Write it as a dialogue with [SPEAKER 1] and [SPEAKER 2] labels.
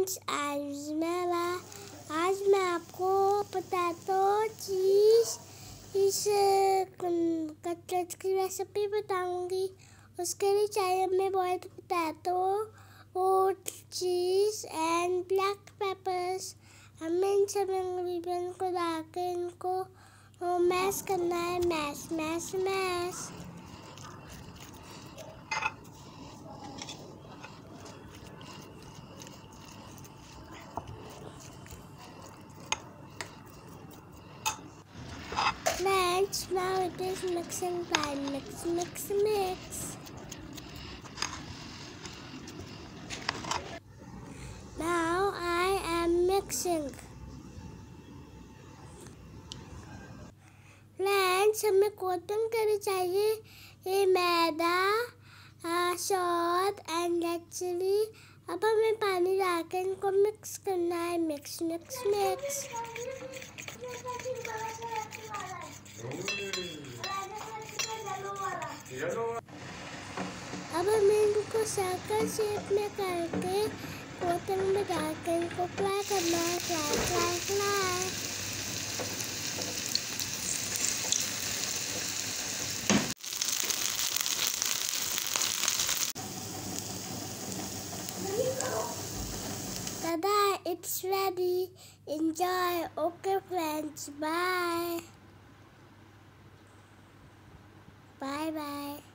[SPEAKER 1] Friends, आज मैं आपको पोटैटो चीज़ कटलेट्स की रेसिपी बताऊंगी। उसके लिए चाहिए हमें boiled potato, oat, cheese and black peppers. हमें इन सब इंग्रेडिएंट को डाल के इनको मैश करना है। Mash mash mash. Friends, now it is mixing time. Mix, mix, mix. Now I am mixing. Friends, हमें कोटिंग करनी चाहिए ये मैदा, सॉल्ट एंड रेड चिली। अब हमें पानी डाल के इनको मिक्स करना है। Mix mix mix. अब हमें इनको सर्कल शेप में करके कोटिंग में डाल के इनको फ्राई करना है। Fry fry fry. Tada, it's ready. Enjoy. Okay, friends. Bye. Bye bye.